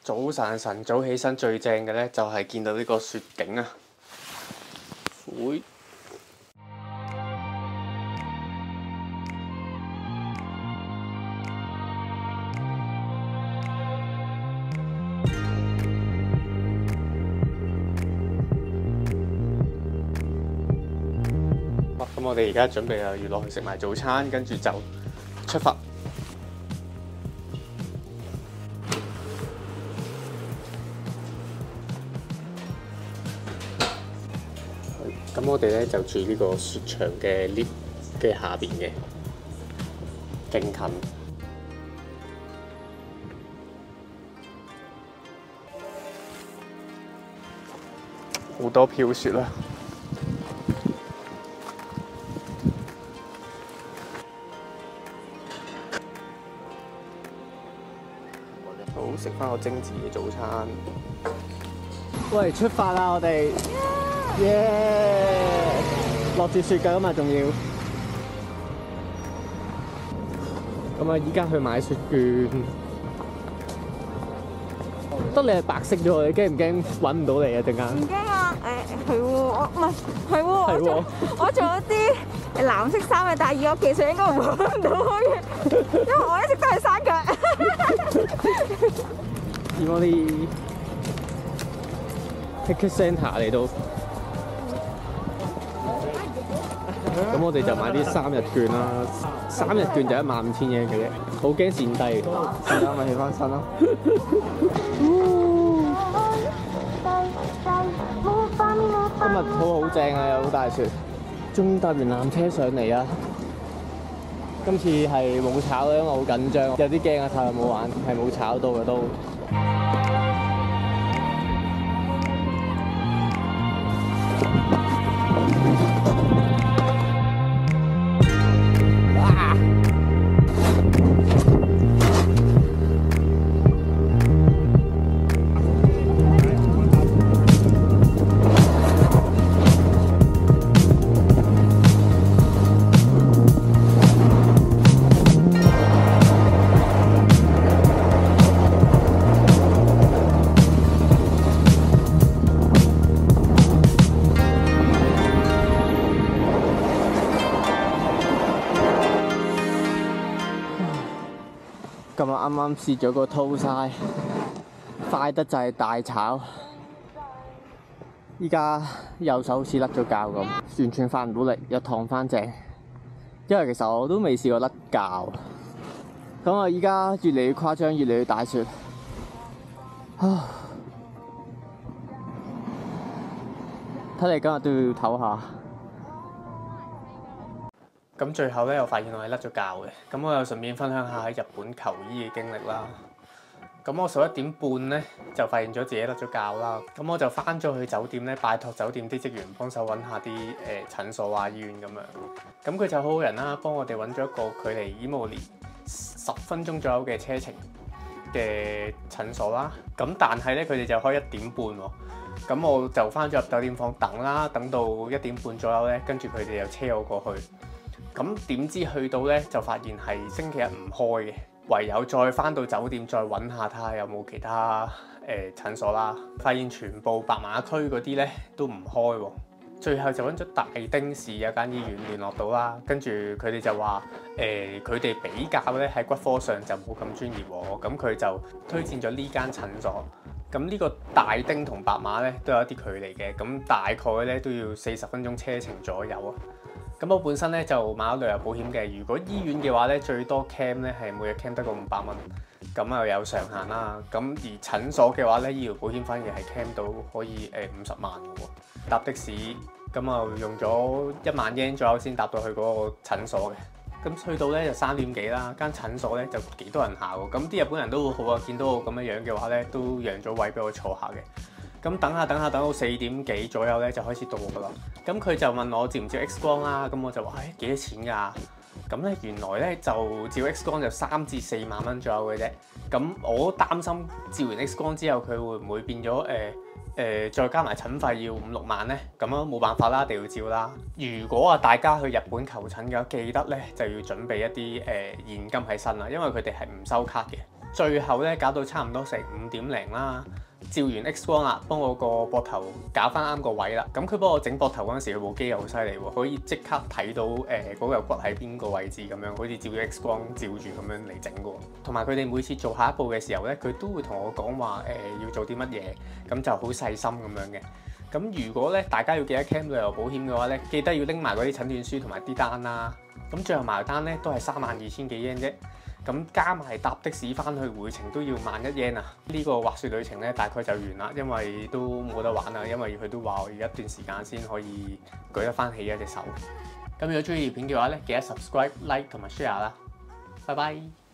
早晨起身最正嘅咧，就係見到呢個雪景啊！會咁我哋而家準備又要落去食埋早餐，跟住就出發。咁我哋咧就住呢個雪場嘅 lift 嘅下邊嘅，勁近，好多飄雪啦。好，食翻個精緻嘅早餐。喂，出發啦！我哋。耶！落住雪㗎嘛，仲要。咁啊，依家去買雪券。得你係白色咗，你驚唔驚揾唔到你啊？陣間。 唔驚啊！係喎，我唔係喎，我做咗啲藍色衫嘅，但係以我技術應該唔揾到嘅，因為我一直都係山腳。 而我哋 Ticket Centre 嚟到。咁我哋就買啲3日券啦，3日券就15000嘢嘅啫，好驚跣低，而家咪起翻身咯。今日好正啊，有好大雪，終於搭完纜車上嚟啊！今次係冇炒嘅，因為好緊張，有啲驚啊，太耐冇玩，係冇炒到嘅都。今日啱啱試咗個吐晒，快得就係大炒。依家右手好似甩咗臼咁，完全發唔到力，又燙翻正。因為其實我都未試過甩臼。咁啊，依家越嚟越誇張，越嚟越大雪。睇嚟今日都要唞下。咁最後咧，我發現我係甩咗臼嘅。咁我又順便分享下喺日本求醫嘅經歷啦。咁我11點半咧就發現咗自己甩咗臼啦。咁我就翻咗去酒店咧，拜託酒店啲職員幫手揾下啲診所啊、醫院咁樣。咁佢就好好人啦，幫我哋揾咗一個距離伊莫里10分鐘左右嘅車程嘅診所啦。咁但係咧，佢哋就開1點半喎。咁我就翻咗入酒店房等啦，等到1點半左右咧，跟住佢哋又車我過去。咁點知去到咧就發現係星期一唔開嘅，唯有再翻到酒店再揾下睇下有冇其他診所啦。發現全部白馬區嗰啲咧都唔開喎。最後就揾咗大町市有間醫院聯絡到啦，跟住佢哋就話佢哋比較咧喺骨科上就冇咁專業喎，咁佢就推薦咗呢間診所。咁呢個大町同白馬咧都有一啲距離嘅，咁大概咧都要40分鐘車程左右啊。咁我本身咧就買咗旅遊保險嘅，如果醫院嘅話咧最多 claim 咧係每日 claim 得個500蚊，咁又有上限啦。咁而診所嘅話咧，醫療保險反而係 claim 到可以50萬嘅喎。搭的士咁啊用咗1萬yen左右先搭到去嗰個診所嘅。咁去到咧就3點幾啦，間診所咧就幾多人下喎。咁啲日本人都好好啊，見到我咁樣嘅話咧，都讓咗位俾我坐下嘅。咁等下等到4點幾左右咧就開始到㗎啦。咁佢就問我照唔照 X 光啦，咁我就話幾多錢㗎？咁咧原來咧就照 X 光就3至4萬蚊左右嘅啫。咁我擔心照完 X 光之後佢會唔會變咗再加埋診費要5、6萬咧？咁啊冇辦法啦，一定要照啦。如果大家去日本求診嘅話，記得咧就要準備一啲現金喺身啦，因為佢哋係唔收卡嘅。 最後咧搞到差唔多成5點零啦，照完 X 光啦，幫我個膊頭搞翻啱個位啦。咁佢幫我整膊頭嗰陣時，佢部機又好犀利喎，可以即刻睇到嗰嚿骨喺邊個位置咁樣，好似照 X 光照住咁樣嚟整嘅喎。同埋佢哋每次做下一步嘅時候咧，佢都會同我講話要做啲乜嘢，咁就好細心咁樣嘅。咁如果咧大家要記得 claim 旅遊保險嘅話咧，記得要拎埋嗰啲診斷書同埋啲單啦。咁最後埋單咧都係32,000幾 yen 啫。咁加埋搭的士翻去回程都要11,000 yen啊！呢個滑雪旅程咧大概就完啦，因為都冇得玩啦，因為佢都話我要一段時間先可以舉得翻起一隻手。咁如果中意條片嘅話咧，記得 subscribe、like 同埋 share 啦。拜拜。